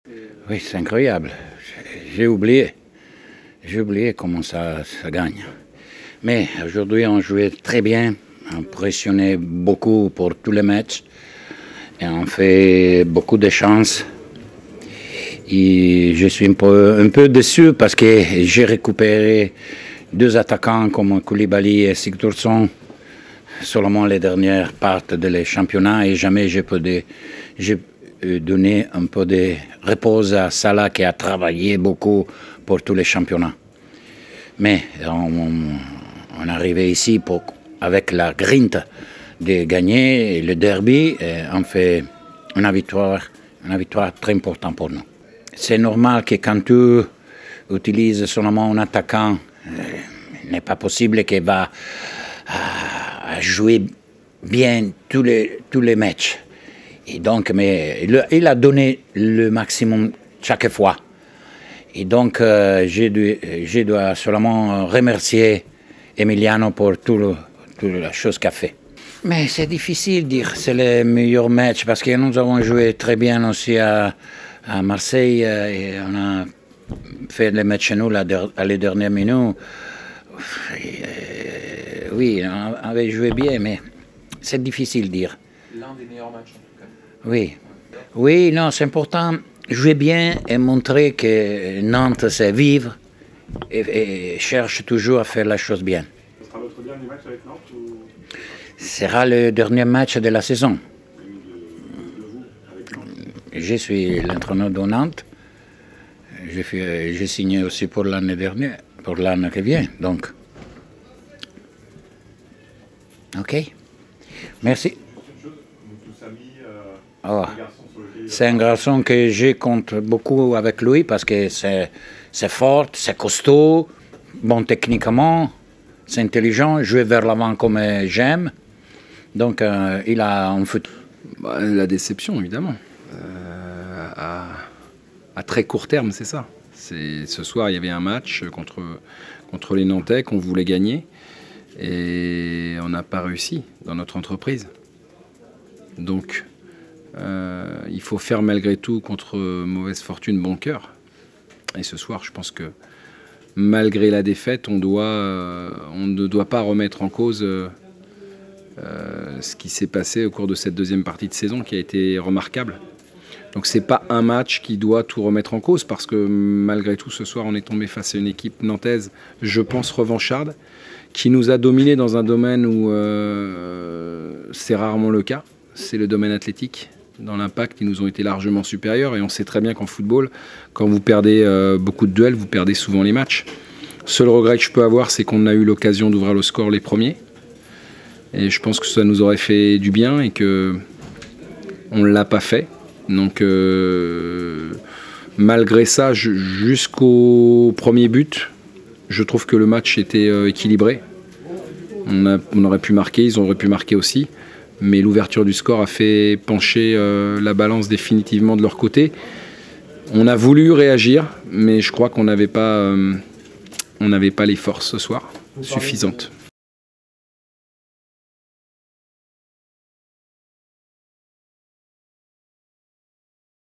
Oui, c'est incroyable. J'ai oublié. J'ai oublié comment ça gagne. Mais aujourd'hui, on jouait très bien. On pressionnait beaucoup pour tous les matchs. Et on fait beaucoup de chances. Et je suis un peu déçu parce que j'ai récupéré deux attaquants comme Koulibaly et Sigurdsson seulement les dernières parties du championnat et jamais j'ai donné un peu de repos à Salah qui a travaillé beaucoup pour tous les championnats. Mais on est arrivé ici avec la grinta de gagner le derby et on fait une victoire très importante pour nous. C'est normal que quand tu utilises seulement un attaquant, il n'est pas possible qu'il va jouer bien tous les matchs. Et donc, mais il a donné le maximum chaque fois. Et donc, je dois seulement remercier Emiliano pour toute la chose qu'il a fait. Mais c'est difficile de dire c'est le meilleur match parce que nous avons joué très bien aussi à Marseille et on a fait le match nul à les dernières minutes. Oui, on avait joué bien, mais c'est difficile de dire. L'un des meilleurs matchs en tout cas. Oui. Oui, non, c'est important. Jouer bien et montrer que Nantes sait vivre et cherche toujours à faire la chose bien. Ce sera votre dernier match avec Nantes ou... Ce sera le dernier match de la saison. De vous, avec Nantes. Je suis l'entraîneur de Nantes. J'ai signé aussi pour l'année dernière, pour l'année qui vient. Donc, ok. Merci. Oh. C'est un garçon que je compte beaucoup avec lui parce que c'est fort, c'est costaud, bon techniquement, c'est intelligent, joue vers l'avant comme j'aime. Donc il a un futur. La déception, évidemment. À très court terme, c'est ça. Ce soir, il y avait un match contre les Nantais qu'on voulait gagner et on n'a pas réussi dans notre entreprise. Donc, il faut faire malgré tout contre mauvaise fortune bon cœur. Et ce soir, je pense que malgré la défaite, on ne doit pas remettre en cause ce qui s'est passé au cours de cette deuxième partie de saison qui a été remarquable. Donc c'est pas un match qui doit tout remettre en cause parce que malgré tout, ce soir, on est tombé face à une équipe nantaise, je pense revancharde, qui nous a dominés dans un domaine où c'est rarement le cas. C'est le domaine athlétique. Dans l'impact, ils nous ont été largement supérieurs et on sait très bien qu'en football, quand vous perdez beaucoup de duels, vous perdez souvent les matchs. Seul regret que je peux avoir, c'est qu'on a eu l'occasion d'ouvrir le score les premiers. Et je pense que ça nous aurait fait du bien et qu'on ne l'a pas fait. Donc, malgré ça, jusqu'au premier but, je trouve que le match était équilibré. On aurait pu marquer, ils auraient pu marquer aussi. Mais l'ouverture du score a fait pencher la balance définitivement de leur côté. On a voulu réagir, mais je crois qu'on n'avait pas les forces ce soir suffisantes.